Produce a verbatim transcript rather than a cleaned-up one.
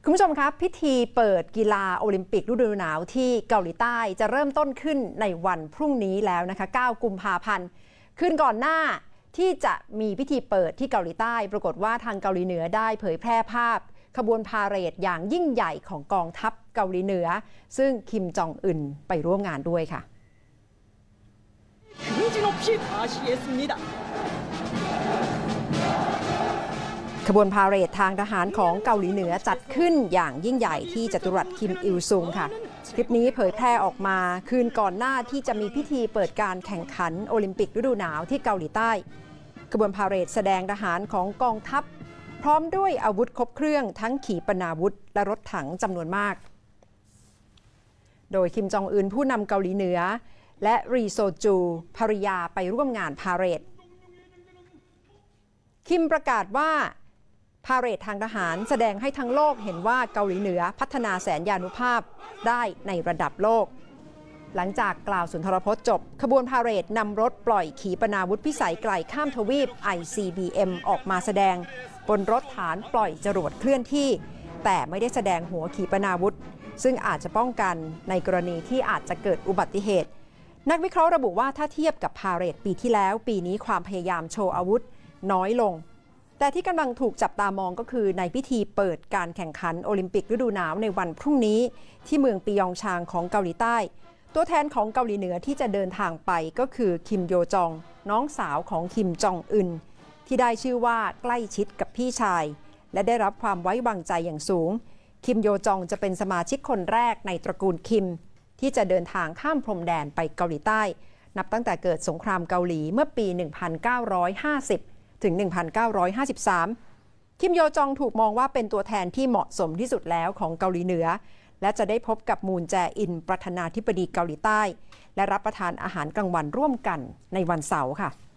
คุณผู้ชมครับพิธีเปิดกีฬาโอลิมปิกฤดูหนาวที่เกาหลีใต้จะเริ่มต้นขึ้นในวันพรุ่งนี้แล้วนะคะเก้ากุมภาพันธ์คืนก่อนหน้าที่จะมีพิธีเปิดที่เกาหลีใต้ปรากฏว่าทางเกาหลีเหนือได้เผยแพร่ภาพขบวนพาเหรดอย่างยิ่งใหญ่ของกองทัพเกาหลีเหนือซึ่งคิมจองอึนไปร่วมงานด้วยค่ะขบวนพาเหรดทางทหารของเกาหลีเหนือจัดขึ้นอย่างยิ่งใหญ่ที่จัตุรัสคิมอิลซุงค่ะคลิปนี้เผยแพร่ออกมาคืนก่อนหน้าที่จะมีพิธีเปิดการแข่งขันโอลิมปิกฤดูหนาวที่เกาหลีใต้ขบวนพาเหรดแสดงทหารของกองทัพพร้อมด้วยอาวุธครบเครื่องทั้งขีปนาวุธและรถถังจำนวนมากโดยคิมจองอึนผู้นำเกาหลีเหนือและรีโซจูภริยาไปร่วมงานพาเหรดคิมประกาศว่าพาเหรดทางทหารแสดงให้ทั้งโลกเห็นว่าเกาหลีเหนือพัฒนาแสนยานุภาพได้ในระดับโลกหลังจากกล่าวสุนทรพจน์จบขบวนพาเหรดนำรถปล่อยขีปนาวุธพิสัยไกลข้ามทวีป ไอ ซี บี เอ็ม ออกมาแสดงบนรถฐานปล่อยจรวดเคลื่อนที่แต่ไม่ได้แสดงหัวขีปนาวุธซึ่งอาจจะป้องกันในกรณีที่อาจจะเกิดอุบัติเหตุนักวิเคราะห์ระบุว่าถ้าเทียบกับพาเหรดปีที่แล้วปีนี้ความพยายามโชว์อาวุธน้อยลงแต่ที่กำลังถูกจับตามองก็คือในพิธีเปิดการแข่งขันโอลิมปิกฤดูหนาวในวันพรุ่งนี้ที่เมืองปิยองชางของเกาหลีใต้ตัวแทนของเกาหลีเหนือที่จะเดินทางไปก็คือคิมโยจองน้องสาวของคิมจองอึนที่ได้ชื่อว่าใกล้ชิดกับพี่ชายและได้รับความไว้วางใจอย่างสูงคิมโยจองจะเป็นสมาชิกคนแรกในตระกูลคิมที่จะเดินทางข้ามพรมแดนไปเกาหลีใต้นับตั้งแต่เกิดสงครามเกาหลีเมื่อปี หนึ่งพันเก้าร้อยห้าสิบถึง หนึ่งพันเก้าร้อยห้าสิบสาม คิมโยจองถูกมองว่าเป็นตัวแทนที่เหมาะสมที่สุดแล้วของเกาหลีเหนือและจะได้พบกับมูนแจอินประธานาธิบดีเกาหลีใต้และรับประทานอาหารกลางวันร่วมกันในวันเสาร์ค่ะ